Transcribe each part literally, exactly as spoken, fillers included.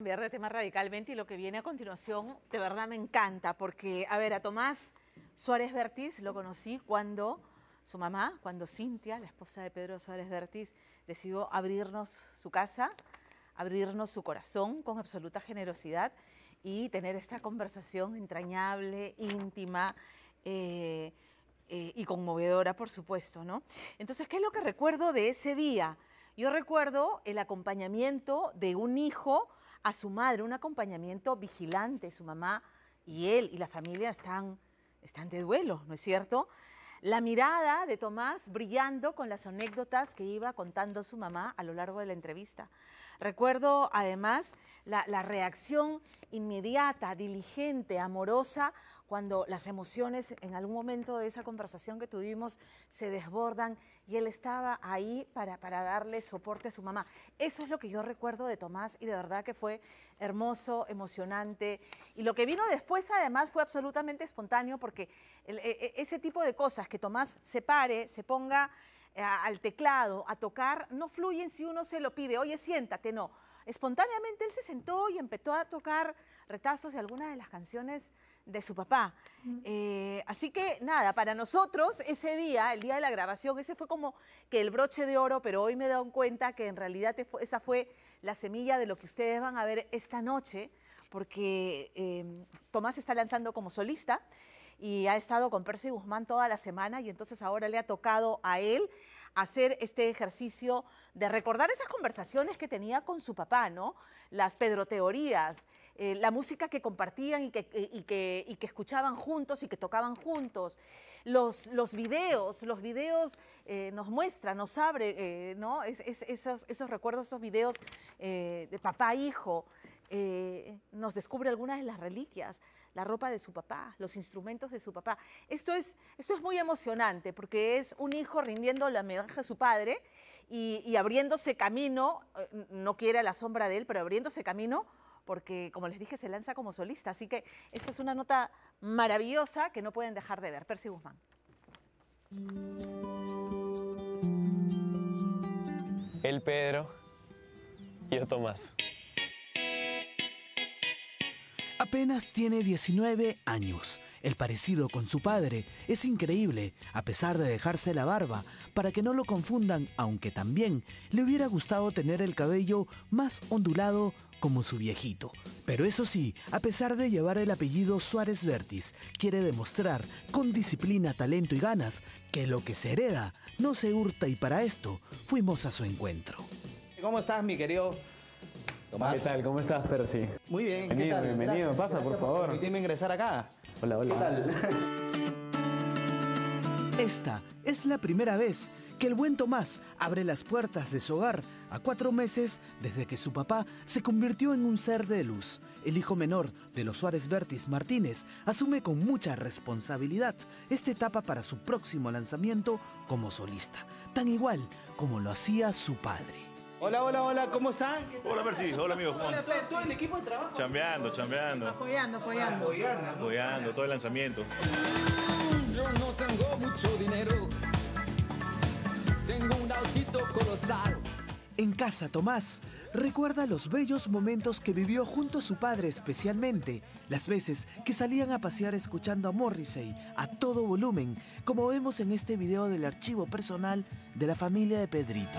Cambiar de tema radicalmente y lo que viene a continuación de verdad me encanta porque, a ver, a Tomás Suárez Vértiz lo conocí cuando su mamá, cuando Cintia, la esposa de Pedro Suárez Vértiz, decidió abrirnos su casa, abrirnos su corazón con absoluta generosidad y tener esta conversación entrañable, íntima eh, eh, y conmovedora, por supuesto, ¿no? Entonces, ¿qué es lo que recuerdo de ese día? Yo recuerdo el acompañamiento de un hijo a su madre, un acompañamiento vigilante. Su mamá y él y la familia están, están de duelo, ¿no es cierto? La mirada de Tomás brillando con las anécdotas que iba contando su mamá a lo largo de la entrevista. Recuerdo además la, la reacción inmediata, diligente, amorosa, cuando las emociones en algún momento de esa conversación que tuvimos se desbordan y él estaba ahí para, para darle soporte a su mamá. Eso es lo que yo recuerdo de Tomás y de verdad que fue hermoso, emocionante. Y lo que vino después además fue absolutamente espontáneo porque el, ese tipo de cosas, que Tomás se pare, se ponga al teclado, a tocar, no fluyen si uno se lo pide, oye, siéntate, no. Espontáneamente él se sentó y empezó a tocar retazos de algunas de las canciones de su papá. Mm. Eh, así que nada, para nosotros ese día, el día de la grabación, ese fue como que el broche de oro, pero hoy me he dado cuenta que en realidad esa fue la semilla de lo que ustedes van a ver esta noche, porque eh, Tomás está lanzando como solista y ha estado con Percy Guzmán toda la semana y entonces ahora le ha tocado a él hacer este ejercicio de recordar esas conversaciones que tenía con su papá, ¿no? Las pedroteorías, eh, la música que compartían y que, y, que, y que escuchaban juntos y que tocaban juntos, los, los videos, los videos eh, nos muestran, nos abre, eh, ¿no? Es, es, esos, esos recuerdos, esos videos eh, de papá-hijo, eh, nos descubre algunas de las reliquias, la ropa de su papá, los instrumentos de su papá. Esto es, esto es muy emocionante porque es un hijo rindiendo la homenaje a su padre y, y abriéndose camino, eh, no quiere a la sombra de él, pero abriéndose camino porque, como les dije, se lanza como solista. Así que esta es una nota maravillosa que no pueden dejar de ver. Percy Guzmán. El Pedro y yo Tomás. Apenas tiene diecinueve años. El parecido con su padre es increíble, a pesar de dejarse la barba, para que no lo confundan, aunque también le hubiera gustado tener el cabello más ondulado como su viejito. Pero eso sí, a pesar de llevar el apellido Suárez Vértiz, quiere demostrar con disciplina, talento y ganas que lo que se hereda no se hurta, y para esto fuimos a su encuentro. ¿Cómo estás, mi querido Tomás? ¿Qué tal? ¿Cómo estás, Percy? Muy bien, bienvenido, ¿qué tal? Bienvenido, Gracias, pasa, gracias por favor. Permíteme ingresar acá. Hola, hola. ¿Qué tal? Esta es la primera vez que el buen Tomás abre las puertas de su hogar a cuatro meses desde que su papá se convirtió en un ser de luz. El hijo menor de los Suárez Vértiz Martínez asume con mucha responsabilidad esta etapa para su próximo lanzamiento como solista, tan igual como lo hacía su padre. Hola, hola, hola, ¿cómo están? Hola, Percy. Hola, amigos. ¿Cómo andan? Todo, todo el equipo de trabajo. Chambeando, chambeando. Apoyando, apoyando. Apoyando, ¿no? Apoyando todo el lanzamiento. Yo no tengo mucho dinero, tengo un autito colosal. En casa, Tomás recuerda los bellos momentos que vivió junto a su padre, especialmente las veces que salían a pasear escuchando a Morrissey a todo volumen, como vemos en este video del archivo personal de la familia de Pedrito.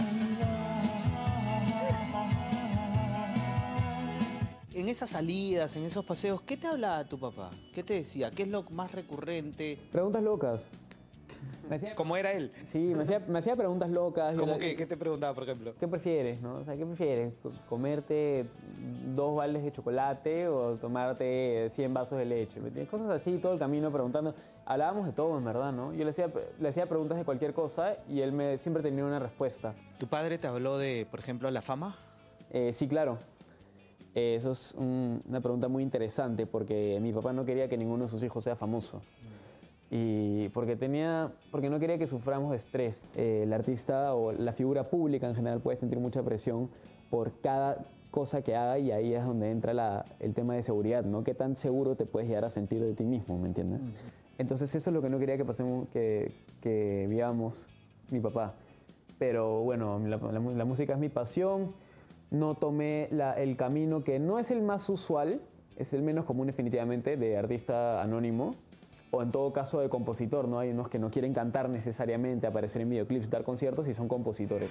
En esas salidas, en esos paseos, ¿qué te hablaba tu papá? ¿Qué te decía? ¿Qué es lo más recurrente? Preguntas locas. Me hacía, ¿Cómo era él? sí, me hacía, me hacía preguntas locas. ¿Cómo Yo- qué? ¿Qué te preguntaba, por ejemplo? ¿Qué prefieres, no? O sea, ¿qué prefieres? ¿Comerte dos baldes de chocolate o tomarte cien vasos de leche? ¿Me entiendes? Cosas así, todo el camino preguntando. Hablábamos de todo, en verdad, ¿no? Yo le hacía, le hacía preguntas de cualquier cosa y él me, siempre tenía una respuesta. ¿Tu padre te habló de, por ejemplo, la fama? Eh, sí, claro. Eh, eso es un- una pregunta muy interesante porque mi papá no quería que ninguno de sus hijos sea famoso. Y porque, tenía, porque no quería que suframos de estrés. Eh, el artista o la figura pública en general puede sentir mucha presión por cada cosa que haga y ahí es donde entra la, el tema de seguridad, ¿no? ¿Qué tan seguro te puedes llegar a sentir de ti mismo, me entiendes? Uh-huh. Entonces eso es lo que no quería que pasemos, que, que vivamos mi papá. Pero bueno, la, la, la música es mi pasión. no tomé la- el camino que no es el más usual, es el menos común definitivamente, de artista anónimo, o en todo caso de compositor, ¿no? Hay unos que no quieren cantar necesariamente, aparecer en videoclips, dar conciertos y son compositores.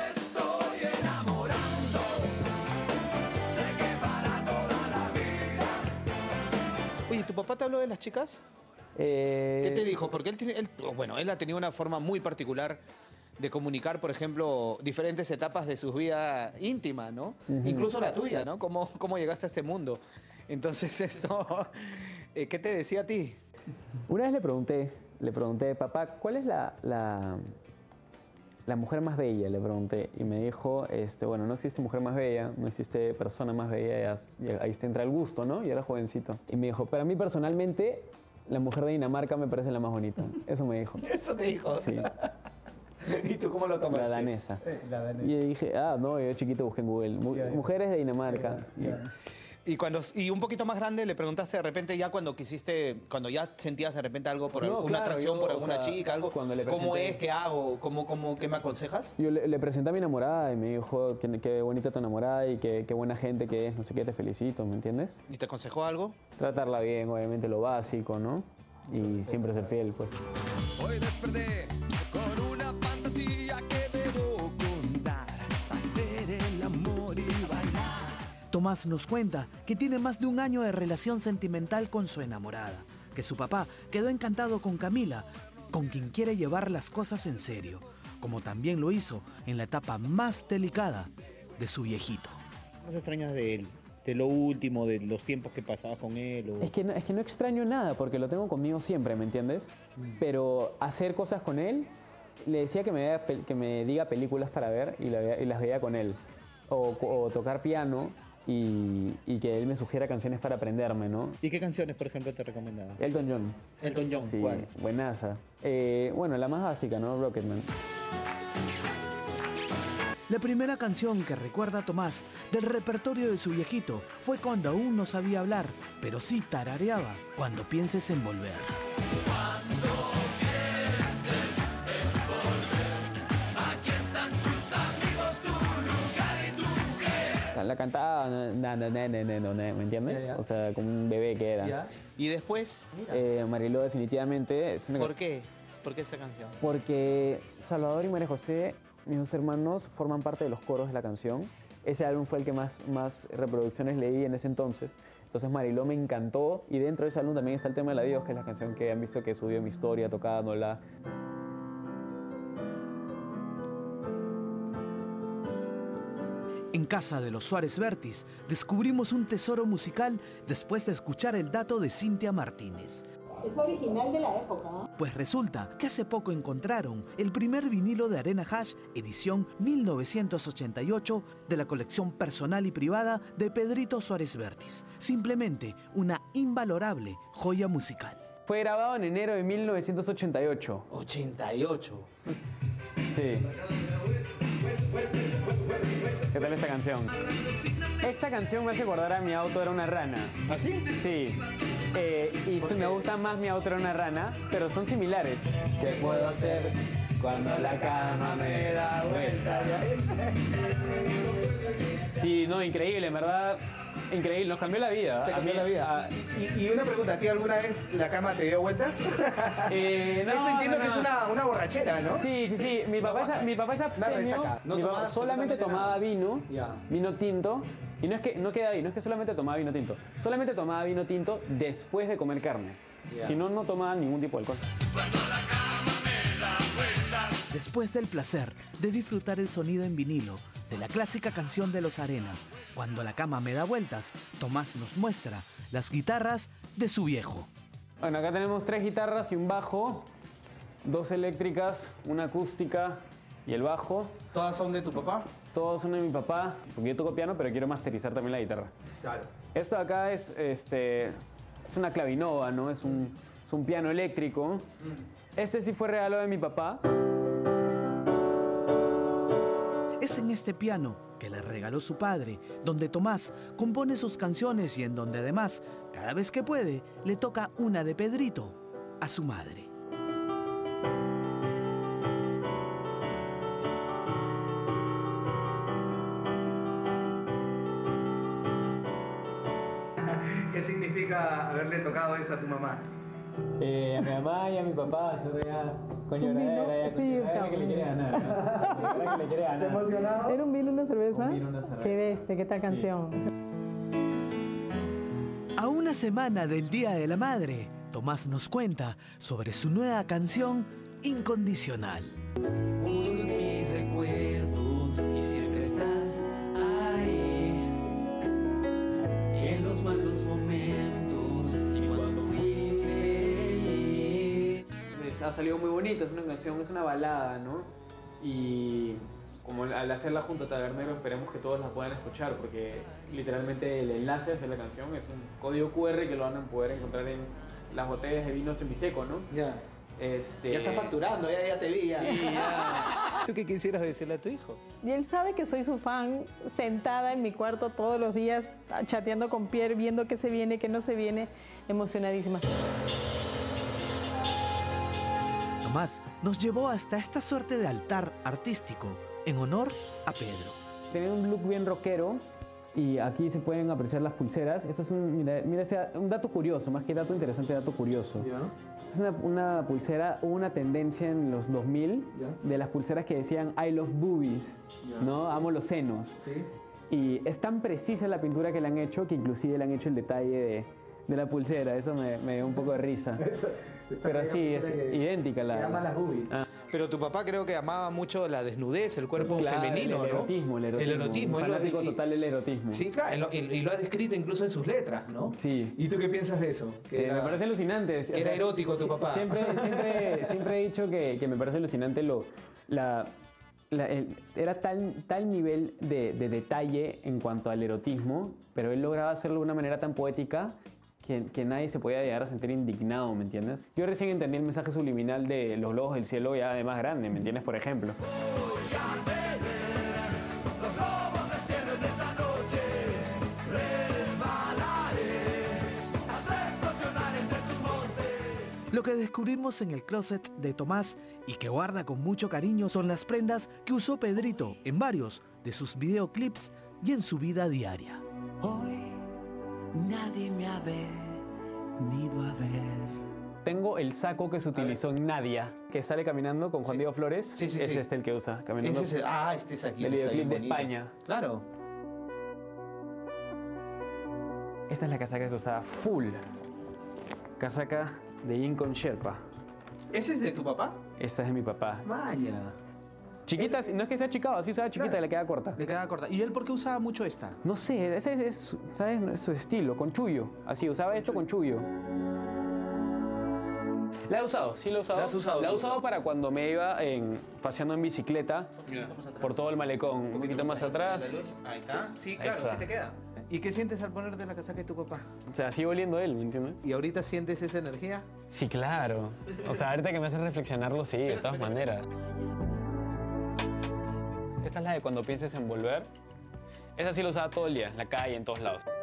Oye, ¿tu papá te habló de las chicas? Eh, ¿Qué te dijo? Porque él, tiene- él- bueno, él ha tenido una forma muy particular de comunicar, por ejemplo, diferentes etapas de su vida íntima, ¿no? Incluso la tuya, ¿no? ¿Cómo, cómo llegaste a este mundo? Entonces, esto, eh, ¿qué te decía a ti? Una vez le pregunté, le pregunté, papá, ¿cuál es la, la, la mujer más bella? Le pregunté. Y me dijo, este, bueno, no existe mujer más bella, no existe persona más bella, ya- ya- ahí está entra el gusto, ¿no? Y era jovencito. Y me dijo, pero a mí personalmente, la mujer de Dinamarca me parece la más bonita. Eso me dijo. Eso te dijo. Sí, ¿Y tú cómo lo tomaste? la danesa. Y yo dije, ah, no, yo chiquito busqué en Google, mu- mujeres de Dinamarca. Y- Y, cuando, y un poquito más grande le preguntaste de repente ya cuando quisiste, cuando ya sentías de repente algo por No, alguna claro, atracción yo, por o alguna sea, chica, algo, cuando le ¿cómo presenté- es? ¿Qué hago? ¿Cómo, cómo, ¿Qué me aconsejas? Yo le, le presenté a mi enamorada y me dijo, qué, qué bonita tu enamorada y qué, qué buena gente que es, no sé qué, te felicito, ¿me entiendes? ¿Y te aconsejó algo? Tratarla bien, obviamente lo básico, ¿no? Y siempre ser fiel, pues. Hoy desperté con una fantasía que debo contar. Hacer el amor y bailar. Tomás nos cuenta que tiene más de un año de relación sentimental con su enamorada, que su papá quedó encantado con Camila, con quien quiere llevar las cosas en serio, como también lo hizo en la etapa más delicada de su viejito. ¿Más extrañas de él? ¿De lo último, de los tiempos que pasabas con él? O... Es que, no, es que no extraño nada porque lo tengo conmigo siempre, ¿me entiendes? Pero hacer cosas con él, le decía que me, vea pel- que me diga películas para ver y, la vea- y las veía con él. O, o tocar piano y, y que él me sugiera canciones para aprenderme, ¿no? ¿Y qué canciones, por ejemplo, te recomendaba? Elton John. Elton John, Sí, ¿cuál? buenaza. Eh, bueno, la más básica, ¿no? Rocketman. La primera canción que recuerda Tomás del repertorio de su viejito fue cuando aún no sabía hablar, pero sí tarareaba Cuando pienses en volver. La cantaba, na, na, na, na, na, na, na, ¿me entiendes? O sea, como un bebé que era. ¿Y después? Eh, Mariló definitivamente es una ¿Por qué? ¿Por qué esa canción? Porque Salvador y María José, mis dos hermanos, forman parte de los coros de la canción. Ese álbum fue el que más, más reproducciones leí en ese entonces. Entonces Mariló me encantó y dentro de ese álbum también está el tema de la Dios, que es la canción que han visto que subió mi historia tocándola. En casa de los Suárez Vértiz descubrimos un tesoro musical después de escuchar el dato de Cintia Martínez. Es original de la época, ¿eh? Pues resulta que hace poco encontraron el primer vinilo de Arena Hash, edición mil novecientos ochenta y ocho, de la colección personal y privada de Pedrito Suárez Vértiz. Simplemente una invalorable joya musical. Fue grabado en enero de mil novecientos ochenta y ocho. ochenta y ocho. Sí. ¿Qué tal esta canción? Esta canción me hace acordar a Mi auto era una rana. ¿Ah, sí? Sí. Eh, y sí, me gusta más Mi auto era una rana, pero son similares. ¿Qué puedo hacer cuando la cama me da vuelta? Sí, no, increíble, en verdad. Increíble, nos cambió la vida. Te A cambió mí- la vida. a- Y, y una pregunta, ¿a ti alguna vez la cama te dio vueltas? Eh, no, Eso entiendo no, que es no. una, una borrachera, ¿no? Sí, sí, sí. Mi papá es, mi papá es abstemio. resaca. No Mi papá tomaba solamente absolutamente tomaba nada. vino, Ya. vino tinto. Y no es que no queda ahí, no es que solamente tomaba vino tinto. Solamente tomaba vino tinto después de comer carne. Ya. Si no, no tomaba ningún tipo de alcohol. Después del placer de disfrutar el sonido en vinilo de la clásica canción de los Arena, Cuando la cama me da vueltas, Tomás nos muestra las guitarras de su viejo. Bueno, acá tenemos tres guitarras y un bajo, dos eléctricas, una acústica y el bajo. ¿Todas son de tu papá? Todos son de mi papá, porque yo toco piano, pero quiero masterizar también la guitarra. Claro. Esto de acá es, este, es una clavinova, ¿no? Es un, es un piano eléctrico. Este sí fue regalo de mi papá. Es en este piano que le regaló su padre, donde Tomás compone sus canciones y en donde además, cada vez que puede, le toca una de Pedrito a su madre. ¿Qué significa haberle tocado eso a tu mamá? Eh, a mi mamá y a mi papá, eso ya con lloradera, ya con Sí, lloradera que le quiere ganar. ¿No? Sí, que le quiere ganar. ¿Emocionado? ¿Era un vino, una cerveza? Un vino, una cerveza. Qué bestia, qué tal Sí. canción. A una semana del Día de la Madre, Tomás nos cuenta sobre su nueva canción Incondicional. Busco en mis recuerdos y siempre estás ahí. Y en los malos momentos y cuando fui feliz. Les ha salido muy bonito, es una canción, es una balada, ¿no? Y como al hacerla junto a Tabernero esperemos que todos la puedan escuchar porque literalmente el enlace hacia la canción es un código cu erre que lo van a poder encontrar en las botellas de vinos en Biseco, ¿no? Ya. Este... Ya está facturando, ya, ya te vi. Ya. Sí, ya. ¿Tú qué quisieras decirle a tu hijo? Y él sabe que soy su fan, sentada en mi cuarto todos los días, chateando con Pierre, viendo qué se viene, qué no se viene, emocionadísima. Tomás nos llevó hasta esta suerte de altar artístico en honor a Pedro. Tiene un look bien rockero y aquí se pueden apreciar las pulseras. Esto es un, mira, mira este, un dato curioso, más que dato interesante, dato curioso. Es una, una pulsera, hubo una tendencia en los dos mil de las pulseras que decían I love boobies, ¿no? Amo los senos. Sí. Y es tan precisa la pintura que le han hecho que inclusive le han hecho el detalle de, de la pulsera. Eso me, me dio un poco de risa. Esta Pero bella sí, es pulsera que- idéntica la... que ama las boobies. Ah. Pero tu papá creo que amaba mucho la desnudez, el cuerpo Claro, femenino, el ¿no? erotismo, el erotismo. El erotismo. Un él lo- fanático y- total del erotismo. Sí, claro, y lo, y- y lo ha descrito incluso en sus letras, ¿no? Sí. ¿Y tú qué piensas de eso? Que Eh, era- Me parece alucinante. que era erótico tu papá. Siempre, siempre, siempre he dicho que, que me parece alucinante lo, la, la- el- era tal, tal nivel de, de detalle en cuanto al erotismo, pero él lograba hacerlo de una manera tan poética que, que nadie se podía llegar a sentir indignado, ¿me entiendes? Yo recién entendí el mensaje subliminal de los globos del cielo ya de más grande, ¿me entiendes? Por ejemplo. Los globos del cielo en esta noche resbalaré hasta explosionar entre tus montes. Lo que descubrimos en el closet de Tomás y que guarda con mucho cariño son las prendas que usó Pedrito en varios de sus videoclips y en su vida diaria. Hoy nadie me ha venido a ver. Tengo el saco que se utilizó en Nadia, que sale caminando con Juan Diego Flores. Sí, sí, es sí. este el que usa, caminando. Ese es el- ah, este es aquí. Del está bien videoclip de bonito. España. Claro. Esta es la casaca que usaba full. Casaca de Incon Sherpa. ¿Ese es de tu papá? Esta es de mi papá. Maña. Chiquita, no es que sea chicada, así usaba chiquita y le queda corta. Le queda corta. ¿Y él por qué usaba mucho esta? No sé, ese es, es, ¿sabes? Es su estilo, con chullo. Así, usaba esto con chullo. La he usado, sí la he usado. ¿La has usado La he tú? usado para cuando me iba en, paseando en bicicleta por todo el malecón. Un poquito más atrás. Ahí está. Sí, Ahí claro, está. sí te queda. ¿Y qué sientes al ponerte la casaca de tu papá? O sea, sigue oliendo él, ¿me entiendes? ¿Y ahorita sientes esa energía? Sí, claro. O sea, ahorita que me hace reflexionarlo, sí, de todas maneras. Esta es la de cuando pienses en volver. Esa sí la usaba todo el día, en la calle, en todos lados.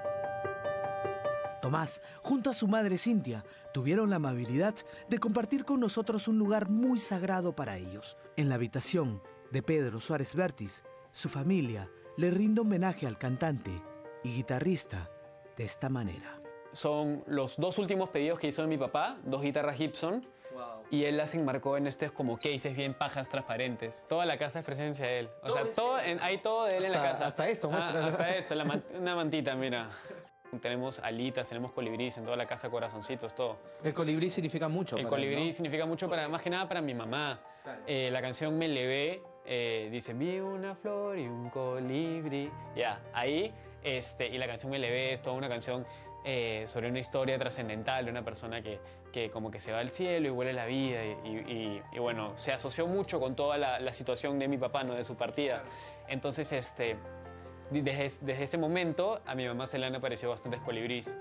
Tomás, junto a su madre Cintia, tuvieron la amabilidad de compartir con nosotros un lugar muy sagrado para ellos. En la habitación de Pedro Suárez Vértiz, su familia le rinde homenaje al cantante y guitarrista de esta manera. Son los dos últimos pedidos que hizo de mi papá, dos guitarras Gibson. Y él las enmarcó en estos como cases bien pajas transparentes. Toda la casa es presencia de él. O sea, todo en- hay todo de él en la Hasta- casa. hasta esto, Ah, muéstralo. hasta esto, la man- una mantita, mira. Tenemos alitas, tenemos colibrís en toda la casa, corazoncitos, todo. El colibrí significa mucho. El para él, colibrí ¿no? significa mucho, para, más que nada para mi mamá. Eh, la canción Me Levé eh, dice, vi una flor y un colibrí. Ya, ahí, este, y la canción Me Levé es toda una canción eh, sobre una historia trascendental de una persona que, que como que se va al cielo y vuelve la vida. Y, y- y- y bueno, se asoció mucho con toda la, la situación de mi papá, ¿no? De su partida. Entonces, este, desde, desde ese momento, a mi mamá se le han aparecido bastantes colibrís.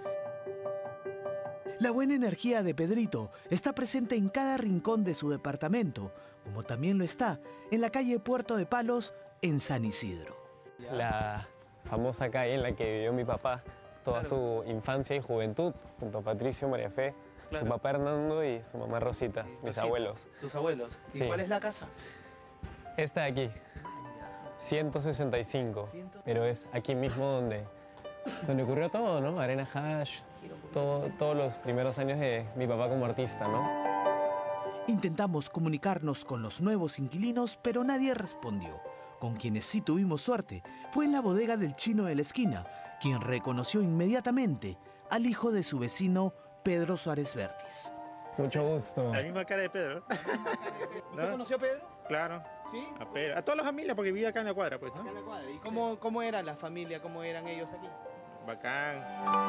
La buena energía de Pedrito está presente en cada rincón de su departamento, como también lo está en la calle Puerto de Palos, en San Isidro. La famosa calle en la que vivió mi papá toda su infancia y juventud, junto a Patricio, María Fe, su papá Hernando y su mamá Rosita, mis Rosita. abuelos. Tus abuelos. ¿Y Sí. cuál es la casa? Esta de aquí, ciento sesenta y cinco, pero es aquí mismo donde donde ocurrió todo, ¿no? Arena Hash, todo, todos los primeros años de mi papá como artista, ¿no? Intentamos comunicarnos con los nuevos inquilinos, pero nadie respondió. Con quienes sí tuvimos suerte fue en la bodega del chino de la esquina, quien reconoció inmediatamente al hijo de su vecino Pedro Suárez Vértiz. Mucho gusto. La misma cara de Pedro. ¿No? ¿Usted conoció a Pedro? Claro. ¿Sí? A Pedro. A toda la familia, porque vivía acá en la cuadra, pues, ¿no? Acá en la cuadra. ¿Y cómo, cómo era la familia? ¿Cómo eran ellos aquí? Bacán.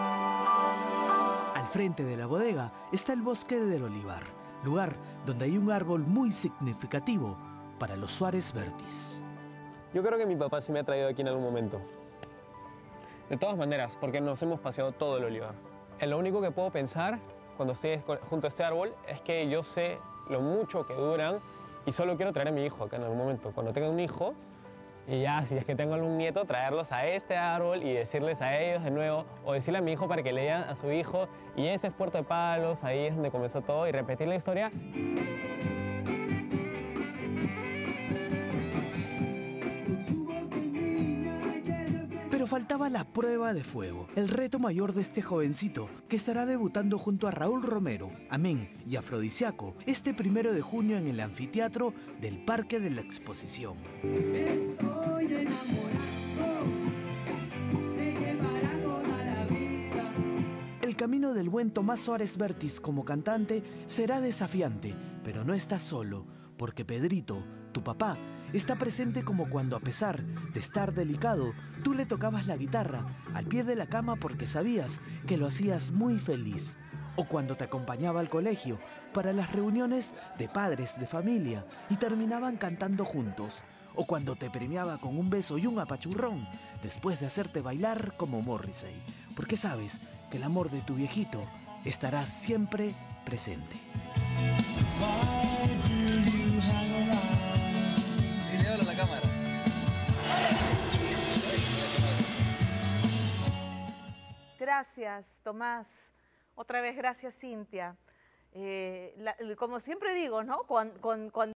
Al frente de la bodega está el bosque del Olivar, lugar donde hay un árbol muy significativo para los Suárez Vértiz. Yo creo que mi papá sí me ha traído aquí en algún momento. De todas maneras, porque nos hemos paseado todo el olivar. Eh, Lo único que puedo pensar cuando estoy junto a este árbol es que yo sé lo mucho que duran y solo quiero traer a mi hijo acá en algún momento. Cuando tenga un hijo, y ya, si es que tengo algún nieto, traerlos a este árbol y decirles a ellos de nuevo, o decirle a mi hijo para que le digan a su hijo, y ese es Puerto de Palos, ahí es donde comenzó todo, y repetir la historia. Pero faltaba la prueba de fuego, el reto mayor de este jovencito, que estará debutando junto a Raúl Romero, Amén y Afrodisiaco, este primero de junio en el anfiteatro del Parque de la Exposición. El camino del buen Tomás Suárez Vértiz como cantante será desafiante, pero no estás solo, porque Pedrito, tu papá, está presente como cuando, a pesar de estar delicado, tú le tocabas la guitarra al pie de la cama porque sabías que lo hacías muy feliz. O cuando te acompañaba al colegio para las reuniones de padres de familia y terminaban cantando juntos. O cuando te premiaba con un beso y un apachurrón después de hacerte bailar como Morrissey. Porque sabes que el amor de tu viejito estará siempre presente. La cámara. Gracias, Tomás. Otra vez, gracias, Cintia. Eh, la- como siempre digo, ¿no? Cuando,